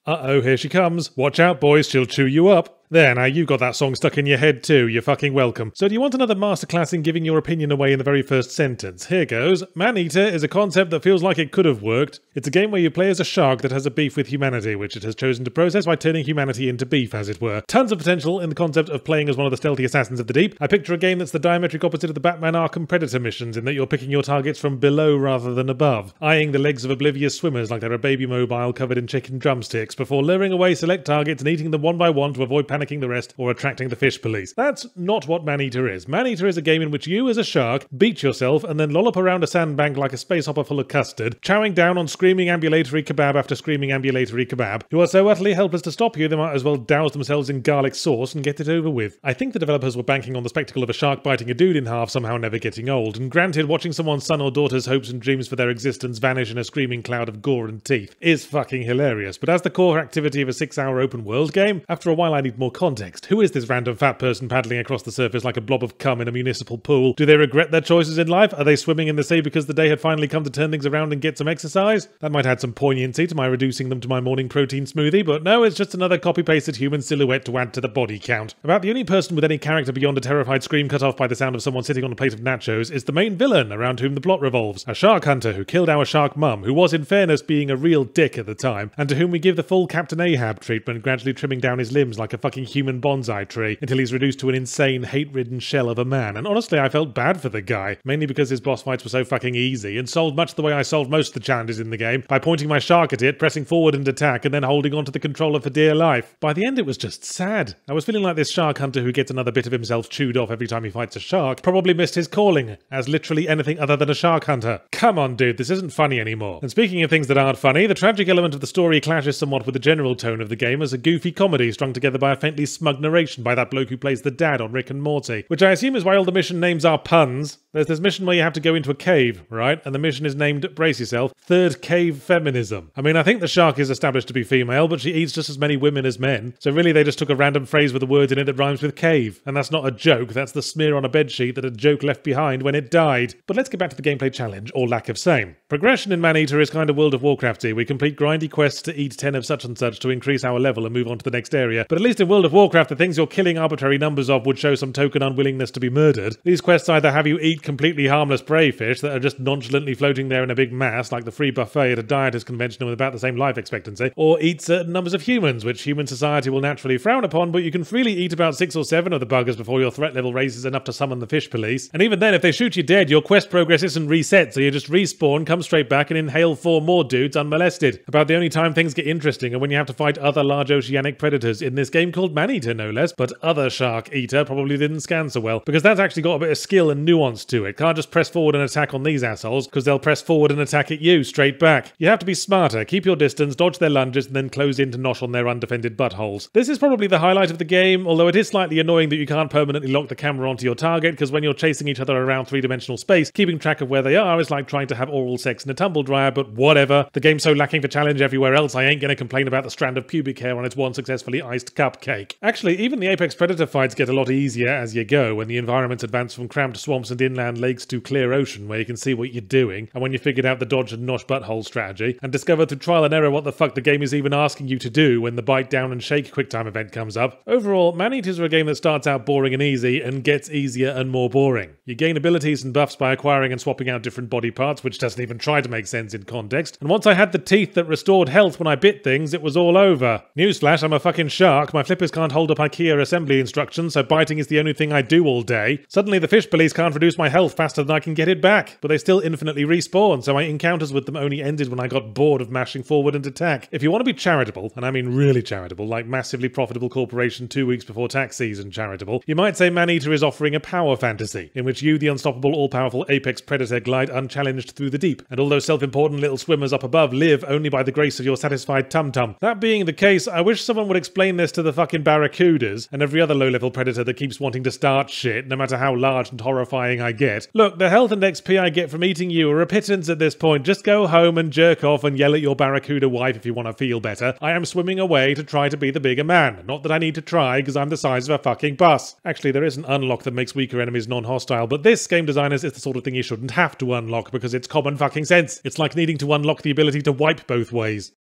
Uh-oh, here she comes. Watch out, boys, she'll chew you up. There, now you've got that song stuck in your head too, you're fucking welcome. So do you want another masterclass in giving your opinion away in the very first sentence? Here goes. Maneater is a concept that feels like it could have worked. It's a game where you play as a shark that has a beef with humanity, which it has chosen to process by turning humanity into beef, as it were. Tons of potential in the concept of playing as one of the stealthy assassins of the deep. I picture a game that's the diametric opposite of the Batman Arkham Predator missions, in that you're picking your targets from below rather than above, eyeing the legs of oblivious swimmers like they're a baby mobile covered in chicken drumsticks, before luring away select targets and eating them one by one to avoid panicking the rest or attracting the fish police. That's not what Maneater is. Maneater is a game in which you, as a shark, beat yourself and then lollop around a sandbank like a space hopper full of custard, chowing down on screaming ambulatory kebab after screaming ambulatory kebab, who are so utterly helpless to stop you they might as well douse themselves in garlic sauce and get it over with. I think the developers were banking on the spectacle of a shark biting a dude in half somehow never getting old, and granted, watching someone's son or daughter's hopes and dreams for their existence vanish in a screaming cloud of gore and teeth is fucking hilarious, but as the core activity of a 6-hour open world game, after a while I need more context. Who is this random fat person paddling across the surface like a blob of cum in a municipal pool? Do they regret their choices in life? Are they swimming in the sea because the day had finally come to turn things around and get some exercise? That might add some poignancy to my reducing them to my morning protein smoothie, but no, it's just another copy-pasted human silhouette to add to the body count. About the only person with any character beyond a terrified scream cut off by the sound of someone sitting on a plate of nachos is the main villain around whom the plot revolves. A shark hunter who killed our shark mum, who was in fairness being a real dick at the time, and to whom we give the full Captain Ahab treatment, gradually trimming down his limbs like a fucking human bonsai tree until he's reduced to an insane, hate-ridden shell of a man. And honestly, I felt bad for the guy, mainly because his boss fights were so fucking easy, and solved much the way I solved most of the challenges in the game, by pointing my shark at it, pressing forward and attack, and then holding onto the controller for dear life. By the end, it was just sad. I was feeling like this shark hunter who gets another bit of himself chewed off every time he fights a shark probably missed his calling as literally anything other than a shark hunter. Come on, dude, this isn't funny anymore. And speaking of things that aren't funny, the tragic element of the story clashes somewhat with the general tone of the game as a goofy comedy strung together by a faintly smug narration by that bloke who plays the dad on Rick and Morty, which I assume is why all the mission names are puns. There's this mission where you have to go into a cave, right? And the mission is named, brace yourself, Third Cave Feminism. I mean, I think the shark is established to be female, but she eats just as many women as men. So really they just took a random phrase with a word in it that rhymes with cave. And that's not a joke, that's the smear on a bedsheet that a joke left behind when it died. But let's get back to the gameplay challenge, or lack of same. Progression in Maneater is kind of World of Warcrafty. We complete grindy quests to eat 10 of such and such to increase our level and move on to the next area. But at least in World of Warcraft, the things you're killing arbitrary numbers of would show some token unwillingness to be murdered. These quests either have you eat completely harmless prey fish that are just nonchalantly floating there in a big mass, like the free buffet at a dieters convention with about the same life expectancy, or eat certain numbers of humans, which human society will naturally frown upon, but you can freely eat about 6 or 7 of the buggers before your threat level raises enough to summon the fish police. And even then, if they shoot you dead, your quest progress isn't reset, so you just respawn, come straight back, and inhale 4 more dudes unmolested. About the only time things get interesting are when you have to fight other large oceanic predators in this game called Maneater, no less, but other shark eater probably didn't scan so well, because that's actually got a bit of skill and nuance to it. Can't just press forward and attack on these assholes, because they'll press forward and attack at you straight back. You have to be smarter, keep your distance, dodge their lunges, and then close in to nosh on their undefended buttholes. This is probably the highlight of the game, although it is slightly annoying that you can't permanently lock the camera onto your target, because when you're chasing each other around 3-dimensional space, keeping track of where they are is like trying to have oral sex in a tumble dryer, but whatever. The game's so lacking for challenge everywhere else, I ain't gonna complain about the strand of pubic hair on its one successfully iced cupcake. Actually, even the Apex Predator fights get a lot easier as you go, when the environments advance from cramped swamps and inland lakes to clear ocean, where you can see what you're doing, and when you figured out the dodge and nosh butthole strategy, and discover through trial and error what the fuck the game is even asking you to do when the bite down and shake quicktime event comes up. Overall, Maneaters are a game that starts out boring and easy, and gets easier and more boring. You gain abilities and buffs by acquiring and swapping out different body parts, which doesn't even try to make sense in context, and once I had the teeth that restored health when I bit things, it was all over. Newsflash, I'm a fucking shark, my flippers can't hold up IKEA assembly instructions, so biting is the only thing I do all day. Suddenly the fish police can't reduce my health faster than I can get it back, but they still infinitely respawn, so my encounters with them only ended when I got bored of mashing forward and attack. If you want to be charitable, and I mean really charitable, like massively profitable corporation 2 weeks before tax season charitable, you might say Maneater is offering a power fantasy, in which you, the unstoppable, all-powerful apex predator, glide unchallenged through the deep, and all those self-important little swimmers up above live only by the grace of your satisfied tum-tum. That being the case, I wish someone would explain this to the fucking barracudas, and every other low-level predator that keeps wanting to start shit, no matter how large and horrifying I get. Look, the health and XP I get from eating you are a pittance at this point. Just go home and jerk off and yell at your barracuda wife if you want to feel better. I am swimming away to try to be the bigger man. Not that I need to try, because I'm the size of a fucking bus. Actually, there is an unlock that makes weaker enemies non-hostile, but this, game designers, is the sort of thing you shouldn't have to unlock because it's common fucking sense. It's like needing to unlock the ability to wipe both ways.